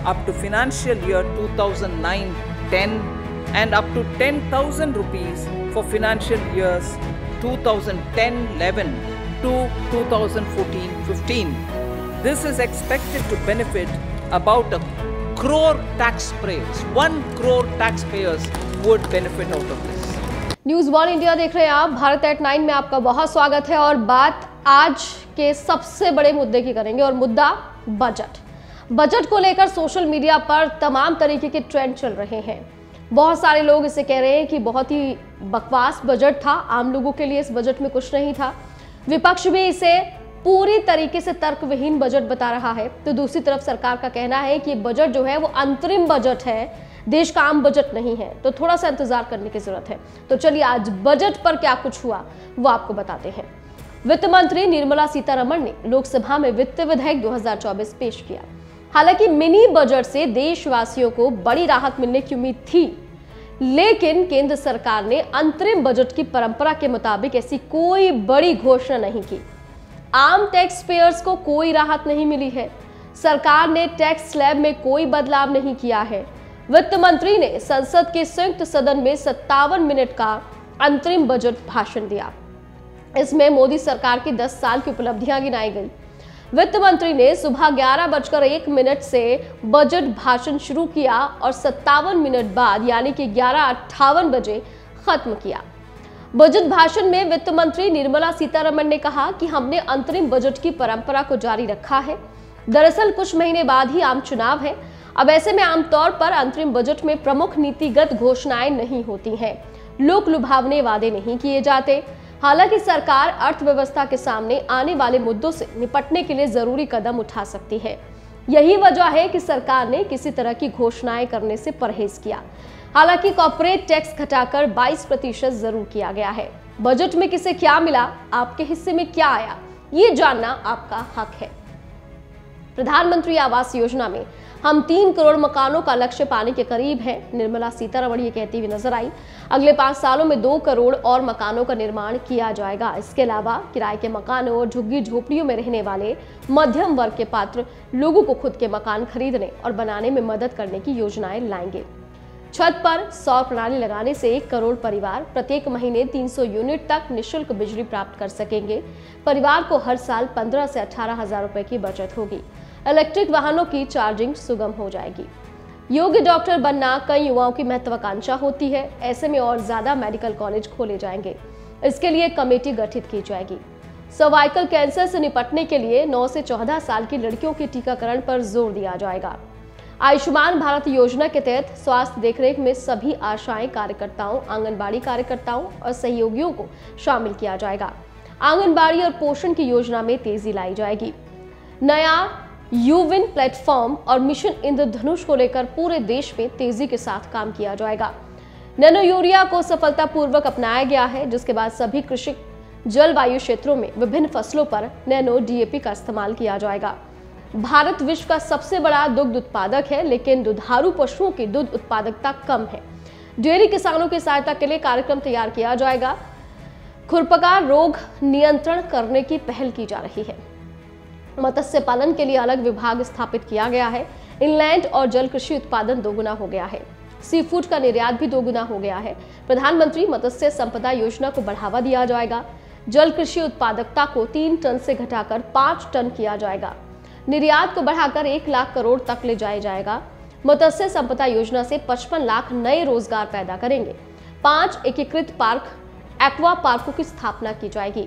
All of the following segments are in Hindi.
up to financial year 2009-10 and up to 10,000 rupees for financial years 2010-11 to 2014-15. This is expected to benefit about 1 crore taxpayers. 1 crore taxpayers would benefit out of this. News 1 India देख रहे हैं आप। भारत एट 9 में आपका बहुत स्वागत है और बात आज के सबसे बड़े मुद्दे की करेंगे और मुद्दा बजट। बजट को लेकर सोशल मीडिया पर तमाम तरीके के ट्रेंड चल रहे हैं। बहुत सारे लोग इसे कह रहे हैं कि बहुत ही बकवास बजट था, आम लोगों के लिए इस बजट में कुछ नहीं था। विपक्ष भी इसे पूरी तरीके से तर्कविहीन बजट बता रहा है, तो दूसरी तरफ सरकार का कहना है कि बजट जो है वो अंतरिम बजट है, देश का आम बजट नहीं है, तो थोड़ा सा इंतजार करने की जरूरत है। तो चलिए आज बजट पर क्या कुछ हुआ वो आपको बताते हैं। वित्त मंत्री निर्मला सीतारमण ने लोकसभा में वित्त विधेयक 2024 पेश किया। हालांकि मिनी बजट से देशवासियों को बड़ी राहत मिलने की उम्मीद थी, लेकिन केंद्र सरकार ने अंतरिम बजट की परंपरा के मुताबिक ऐसी कोई बड़ी घोषणा नहीं की। आम टैक्स पेयर्स को कोई राहत नहीं मिली है। सरकार ने टैक्स स्लैब में कोई बदलाव नहीं किया है। वित्त मंत्री ने संसद के संयुक्त सदन में 57 मिनट का अंतरिम बजट भाषण दिया। इसमें मोदी सरकार की 10 साल की उपलब्धियां गिनाई गई। वित्त मंत्री ने सुबह 11:01 से बजट भाषण शुरू किया और 57 मिनट बाद यानी कि 11:58 बजे खत्म किया। बजट भाषण में वित्त मंत्री निर्मला सीतारमण ने कहा कि हमने अंतरिम बजट की परंपरा को जारी रखा है। दरअसल कुछ महीने बाद ही आम चुनाव है। अब ऐसे में आमतौर पर अंतरिम बजट में प्रमुख नीतिगत घोषणाएं नहीं होती हैं, लोक लुभावने वादे नहीं किए जाते। हालांकि सरकार अर्थव्यवस्था के सामने आने वाले मुद्दों से निपटने के लिए जरूरी कदम उठा सकती है। यही वजह है कि सरकार ने किसी तरह की घोषणाएं करने से परहेज किया। हालांकि कॉर्पोरेट टैक्स घटाकर 22% जरूर किया गया है। बजट में किसे क्या मिला, आपके हिस्से में क्या आया, ये जानना आपका हक है। प्रधानमंत्री आवास योजना में हम 3 करोड़ मकानों का लक्ष्य पाने के करीब हैं, निर्मला सीतारमण ये कहती हुई नजर आई। अगले 5 सालों में 2 करोड़ और मकानों का निर्माण किया जाएगा। इसके अलावा किराए के मकानों और झुग्गी झोपड़ियों में रहने वाले मध्यम वर्ग के पात्र लोगों को खुद के मकान खरीदने और बनाने में मदद करने की योजनाएं लाएंगे। छत पर सौर प्रणाली लगाने से 1 करोड़ परिवार प्रत्येक महीने 300 यूनिट तक निःशुल्क बिजली प्राप्त कर सकेंगे। परिवार को हर साल 15 से 18 हजार रुपए की बचत होगी। इलेक्ट्रिक वाहनों की चार्जिंग सुगम हो जाएगी। योग्य डॉक्टर बनना कई युवाओं की महत्वाकांक्षा होती है। ऐसे में और ज्यादा मेडिकल कॉलेज खोले जाएंगे। इसके लिए कमेटी गठित की जाएगी। सर्वाइकल कैंसर से निपटने के लिए 9 से 14 साल की लड़कियों के टीकाकरण पर जोर दिया जाएगा। आयुष्मान भारत योजना के तहत स्वास्थ्य देखरेख में सभी आशाएं कार्यकर्ताओं, आंगनबाड़ी कार्यकर्ताओं और सहयोगियों को शामिल किया जाएगा। आंगनबाड़ी और पोषण की योजना में तेजी लाई जाएगी। नया यूविन प्लेटफॉर्म और मिशन इंद्रधनुष को लेकर पूरे देश में तेजी के साथ काम किया जाएगा। नैनो यूरिया को सफलतापूर्वक अपनाया गया है, जिसके बाद सभी कृषि जलवायु क्षेत्रों में विभिन्न फसलों पर नैनो डीएपी का इस्तेमाल किया जाएगा। भारत विश्व का सबसे बड़ा दुग्ध उत्पादक है, लेकिन दुधारू पशुओं की दुग्ध उत्पादकता कम है। डेयरी किसानों की सहायता के लिए कार्यक्रम तैयार किया जाएगा। खुरपका रोग नियंत्रण करने की पहल की जा रही है। मत्स्य पालन के लिए अलग विभाग स्थापित किया गया है। इनलैंड और जल कृषि उत्पादन दोगुना हो गया है। सी फूड का निर्यात भी दोगुना हो गया है। प्रधानमंत्री मत्स्य संपदा योजना को बढ़ावा दिया जाएगा। जल कृषि उत्पादकता को 3 टन से घटाकर 5 टन किया जाएगा। निर्यात को बढ़ाकर 1 लाख करोड़ तक ले जाया जाएगा। मत्स्य संपदा योजना से 55 लाख नए रोजगार पैदा करेंगे। 5 एकीकृत पार्क एक्वा पार्कों की स्थापना की जाएगी।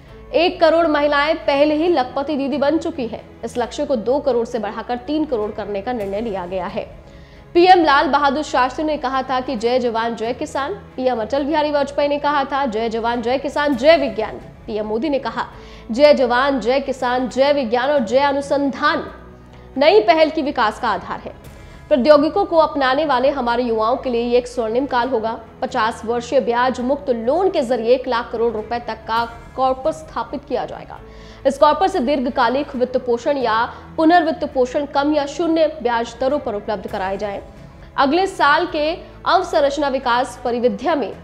1 करोड़ महिलाएं पहले ही लखपति दीदी बन चुकी हैं। इस लक्ष्य को 2 करोड़ से बढ़ाकर 3 करोड़ करने का निर्णय लिया गया है। पीएम लाल बहादुर शास्त्री ने कहा था कि जय जवान जय किसान। पीएम अटल बिहारी वाजपेयी ने कहा था जय जवान जय किसान जय विज्ञान। पीएम मोदी ने कहा जय जवान जय किसान जय विज्ञान और जय अनुसंधान नई पहल की विकास का आधार है। प्रौद्योगिकों को अपनाने वाले हमारे युवाओं के लिए ये एक स्वर्णिम काल होगा। 50 वर्षीय ब्याज मुक्त लोन के जरिए 1 लाख करोड़ रुपए तक का कॉर्पस स्थापित किया जाएगा। इस कॉर्पस से दीर्घकालिक वित्त पोषण या पुनर्वित्त पोषण कम या शून्य ब्याज दरों पर उपलब्ध कराए जाए। अगले साल के अवसंरचना विकास परिविध्या में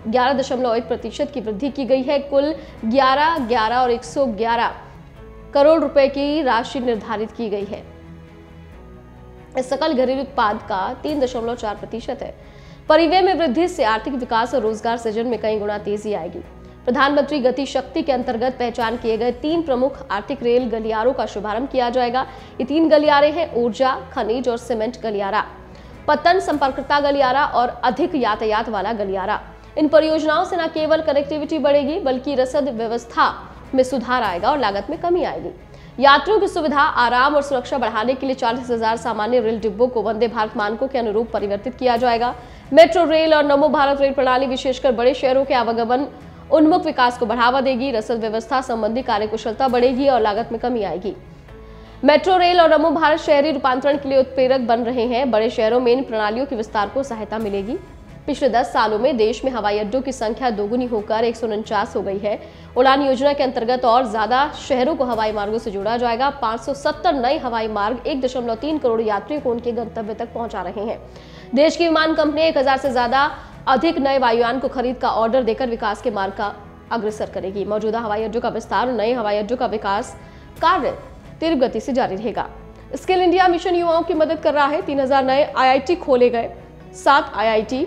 11.1% की वृद्धि की गई है। कुल 11, 11 और 111 करोड़ रुपए की राशि निर्धारित की गई है। इस सकल घरेलू उत्पाद का 3.4% है। परिवहन में वृद्धि से आर्थिक विकास और रोजगार सृजन में कई गुना तेजी आएगी। प्रधानमंत्री गति शक्ति के अंतर्गत पहचान किए गए 3 प्रमुख आर्थिक रेल गलियारों का शुभारंभ किया जाएगा। ये 3 गलियारे हैं ऊर्जा, खनिज और सीमेंट गलियारा, पतन संपर्कता गलियारा और अधिक यातायात वाला गलियारा। इन परियोजनाओं से न केवल कनेक्टिविटी बढ़ेगी बल्कि रसद व्यवस्था में सुधार आएगा और लागत में कमी आएगी। यात्रियों की सुविधा, आराम और सुरक्षा बढ़ाने के लिए 40,000 सामान्य रेल डिब्बों को वंदे भारत मानकों के अनुरूप परिवर्तित किया जाएगा। मेट्रो रेल और नमो भारत रेल प्रणाली विशेषकर बड़े शहरों के आवागमन उन्मुख विकास को बढ़ावा देगी। रसद व्यवस्था संबंधी कार्यकुशलता बढ़ेगी और लागत में कमी आएगी। मेट्रो रेल और नमो भारत शहरी रूपांतरण के लिए उत्प्रेरक बन रहे हैं। बड़े शहरों में इन प्रणालियों के विस्तार को सहायता मिलेगी। पिछले 10 सालों में देश में हवाई अड्डों की संख्या दोगुनी होकर 149 हो गई है। उड़ान योजना के अंतर्गत और ज्यादा शहरों को हवाई मार्गों से जोड़ा जाएगा। 570 नए हवाई मार्ग 1.3 करोड़ यात्रियों को उनके गंतव्य तक पहुंचा रहे हैं। देश की विमान कंपनी 1000 से ज्यादा अधिक नए वायुयान को खरीद का ऑर्डर देकर विकास के मार्ग का अग्रसर करेगी। मौजूदा हवाई अड्डों का विस्तार और नए हवाई अड्डों का विकास कार्य तीव्र गति से जारी रहेगा। स्किल इंडिया मिशन युवाओं की मदद कर रहा है। 3000 नए IIT खोले गए, 7 IIT,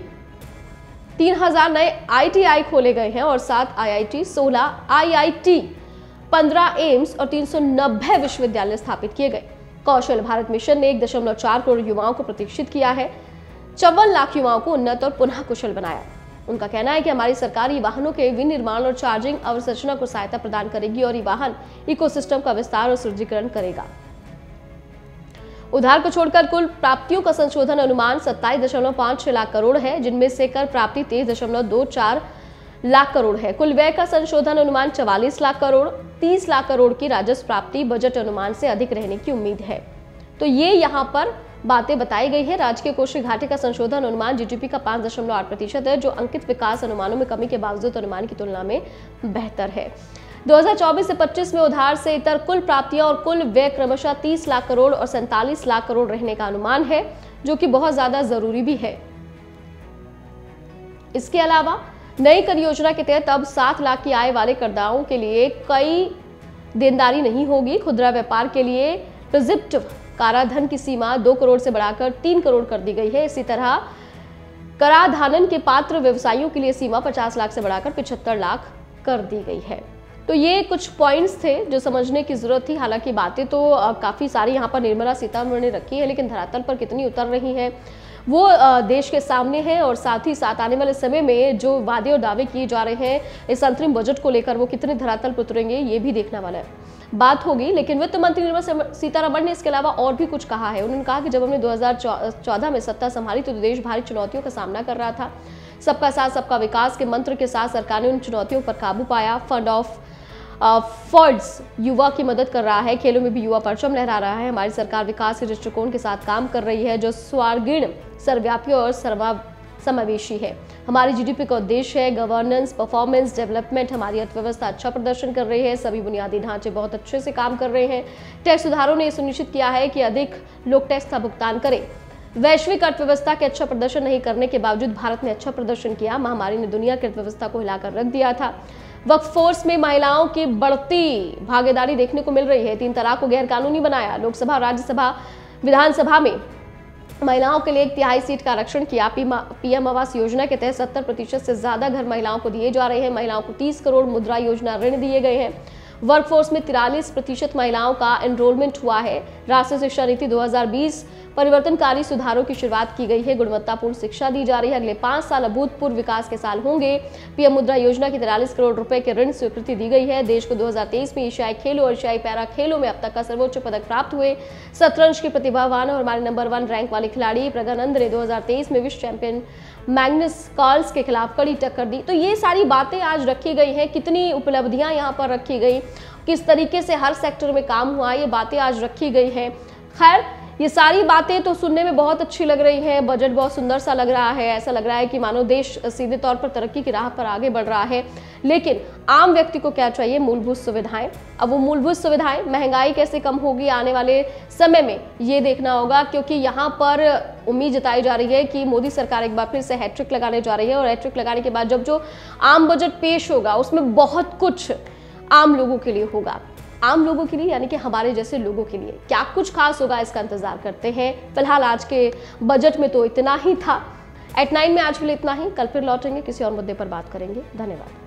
3000 नए ITI खोले गए हैं और 7 IIT, 16 IIT, 15 एम्स और 390 विश्वविद्यालय स्थापित किए गए। कौशल भारत मिशन ने 1.4 करोड़ युवाओं को प्रशिक्षित किया है। 54 लाख युवाओं को उन्नत और पुनः कुशल बनाया। उनका कहना है कि हमारी सरकार ई वाहनों के विनिर्माण और चार्जिंग अवसंरचना को सहायता प्रदान करेगी और ई वाहन इकोसिस्टम का विस्तार और सुदृढ़ीकरण करेगा। उधार को छोड़कर कुल प्राप्तियों का संशोधन अनुमान 27.56 लाख करोड़ है, जिनमें से कर प्राप्ति 23.24 लाख करोड़ है। कुल व्यय का संशोधन अनुमान 44 लाख करोड़, 30 लाख करोड़ की राजस्व प्राप्ति बजट अनुमान से अधिक रहने की उम्मीद है। तो ये यहाँ पर बातें बताई गई है। राजकीय कोषीय घाटे का संशोधन अनुमान GDP का 5.8% है, जो अंकित विकास अनुमानों में कमी के बावजूद अनुमान की तुलना में बेहतर है। 2024 से 25 में उधार से इतर कुल प्राप्तियां और कुल व्यय क्रमशः 30 लाख करोड़ और 47 लाख करोड़ रहने का अनुमान है, जो कि बहुत ज्यादा जरूरी भी है। इसके अलावा नई कर योजना के तहत अब 7 लाख की आय वाले करदाताओं के लिए कई देनदारी नहीं होगी। खुदरा व्यापार के लिए प्रिस्क्रिप्टिव कराधान की सीमा 2 करोड़ से बढ़ाकर 3 करोड़ कर दी गई है। इसी तरह कराधान के पात्र व्यवसायियों के लिए सीमा 50 लाख से बढ़ाकर 75 लाख कर दी गई है। तो ये कुछ पॉइंट्स थे जो समझने की जरूरत थी। हालांकि बातें तो काफ़ी सारी यहाँ पर निर्मला सीतारमण ने रखी है, लेकिन धरातल पर कितनी उतर रही हैं वो देश के सामने है। और साथ ही साथ आने वाले समय में जो वादे और दावे किए जा रहे हैं इस अंतरिम बजट को लेकर, वो कितने धरातल पर उतरेंगे ये भी देखने वाला है बात होगी। लेकिन वित्त मंत्री निर्मला सीतारमण ने इसके अलावा और भी कुछ कहा है। उन्होंने कहा कि जब हमने 2014 में सत्ता संभाली तो देश भारी चुनौतियों का सामना कर रहा था। सबका साथ सबका विकास के मंत्र के साथ सरकार ने उन चुनौतियों पर काबू पाया। फंड ऑफ फंड्स युवा की मदद कर रहा है। खेलों में भी युवा परचम लहरा रहा है। हमारी सरकार विकास के दृष्टिकोण के साथ काम कर रही है, जो सर्वांगीण, सर्वव्यापी और समावेशी है। हमारी GDP का उद्देश्य है गवर्नेंस, परफॉर्मेंस, डेवलपमेंट। हमारी अर्थव्यवस्था अच्छा प्रदर्शन कर रही है। सभी बुनियादी ढांचे बहुत अच्छे से काम कर रहे हैं। टैक्स सुधारों ने सुनिश्चित किया है कि अधिक लोग टैक्स का भुगतान करें। वैश्विक अर्थव्यवस्था के अच्छा प्रदर्शन नहीं करने के बावजूद भारत ने अच्छा प्रदर्शन किया। महामारी ने दुनिया की अर्थव्यवस्था को हिलाकर रख दिया था। वर्कफोर्स में महिलाओं की बढ़ती भागीदारी देखने को मिल रही है। 3 तलाक को गैर कानूनी बनाया। लोकसभा, राज्यसभा, विधानसभा में महिलाओं के लिए 1/3 सीट का आरक्षण किया। PM आवास योजना के तहत 70% से ज्यादा घर महिलाओं को दिए जा रहे हैं। महिलाओं को 30 करोड़ मुद्रा योजना ऋण दिए गए हैं। वर्कफोर्स में 43% महिलाओं का एनरोलमेंट हुआ है। राष्ट्रीय शिक्षा नीति 2020 परिवर्तनकारी सुधारों की शुरुआत की गई है। गुणवत्तापूर्ण शिक्षा दी जा रही है। अगले 5 साल अभूतपूर्व विकास के साल होंगे। PM मुद्रा योजना की 43 करोड़ रुपए के ऋण स्वीकृति दी गई है। देश को 2023 में एशियाई खेलों और एशियाई पैरा खेलों में अब तक का सर्वोच्च पदक प्राप्त हुए। शतरंज की प्रतिभावान और हमारे नंबर 1 रैंक वाले खिलाड़ी प्रज्ञानंद ने 2023 में विश्व चैंपियन मैग्नस कार्लसन के खिलाफ कड़ी टक्कर दी। तो ये सारी बातें आज रखी गई हैं। कितनी उपलब्धियां यहाँ पर रखी गई, किस तरीके से हर सेक्टर में काम हुआ, ये बातें आज रखी गई हैं। खैर, ये सारी बातें तो सुनने में बहुत अच्छी लग रही हैं। बजट बहुत सुंदर सा लग रहा है। ऐसा लग रहा है कि मानो देश सीधे तौर पर तरक्की की राह पर आगे बढ़ रहा है। लेकिन आम व्यक्ति को क्या चाहिए? मूलभूत सुविधाएं। अब वो मूलभूत सुविधाएं, महंगाई कैसे कम होगी आने वाले समय में, ये देखना होगा। क्योंकि यहाँ पर उम्मीद जताई जा रही है कि मोदी सरकार एक बार फिर से हैट्रिक लगाने जा रही है। और हैट्रिक लगाने के बाद जब जो आम बजट पेश होगा उसमें बहुत कुछ आम लोगों के लिए होगा। आम लोगों के लिए यानी कि हमारे जैसे लोगों के लिए क्या कुछ खास होगा, इसका इंतजार करते हैं। फिलहाल आज के बजट में तो इतना ही था। एट 9 में आज के लिए इतना ही। कल फिर लौटेंगे, किसी और मुद्दे पर बात करेंगे। धन्यवाद।